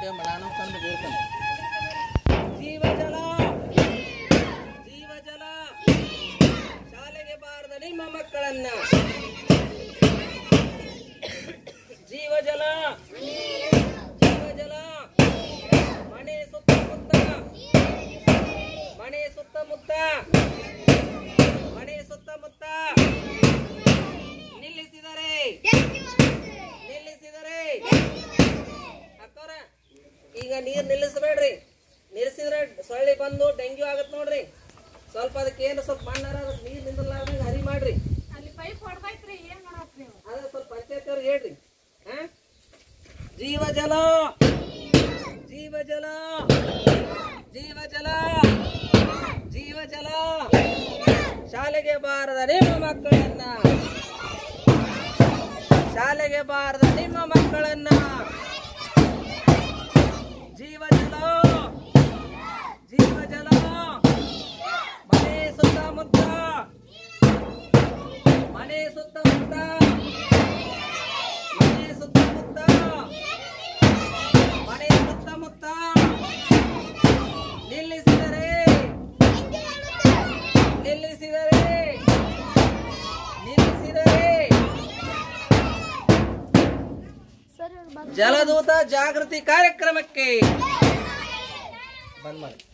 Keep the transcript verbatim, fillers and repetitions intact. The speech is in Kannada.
ಅದಕ್ಕೆ ನಾನು ಕಂಡು ಹೇಳ್ತೇನೆ. ಜೀವ ಜಲ ಜೀವ ಜಲ ಶಾಲೆಗೆ ಬಾರದ ನಿಮ್ಮ ಮಕ್ಕಳನ್ನ ಜೀವ ಜಲ ಜೀವ ಜಲ ಮನೆ ಸುತ್ತಮುತ್ತ ಮನೆ ಸುತ್ತಮುತ್ತ ಮನೆ ಸುತ್ತಮುತ್ತ ನಿಲ್ಲಿಸಿದರೆ ನಿಲ್ಲಿಸಿದರೆ ಅಕ್ಕವ್ರ ಈಗ ನೀರ್ ನಿಲ್ಲಿಸಬೇಡ್ರಿ. ನಿಲ್ಲಿಸಿದ್ರೆ ಸೊಳ್ಳೆ ಬಂದು ಡೆಂಗ್ಯೂ ಆಗತ್ ನೋಡ್ರಿ. ಸ್ವಲ್ಪ ಅದಕ್ಕೆ ಏನು ಸ್ವಲ್ಪ ಮಣ್ಣಾರ ನೀರ್ ನಿಂದ್ರಲಾರ್ದಂಗ ಹರಿ ಮಾಡ್ರಿ. ಅದ ಸ್ವಲ್ಪ ಪಂಚಾಯತ್ ಅವ್ರಿಗೆ ಹೇಳ್ರಿ. ಹ ಜೀವ ಜಲ ಜೀವ ಜಲ ಜೀವ ಜಲ ಜೀವ ಜಲ ಶಾಲೆಗೆ ಬಾರದ ನಿಮ್ಮ ಮಕ್ಕಳನ್ನ ಶಾಲೆಗೆ ಬಾರದ ನಿಮ್ಮ ಮಕ್ಕಳನ್ನ ಜೀವ ಜಲ ಜೀವ ಜಲ ಮನೆ ಸುತ್ತಮುತ್ತ ಮನೆ ಸುತ್ತಮುತ್ತ ಮನೆ ಸುತ್ತಮುತ್ತ ಮನೆ ಸುತ್ತಮುತ್ತ ನಿಲ್ಲಿಸಿದರೆ ನಿಲ್ಲಿಸಿದರೆ ನಿಲ್ಲಿಸಿದರೆ ಜಲದೂತ ಜಾಗೃತಿ ಕಾರ್ಯಕ್ರಮಕ್ಕೆ ಬಂದ್ ಮಾಡಿ.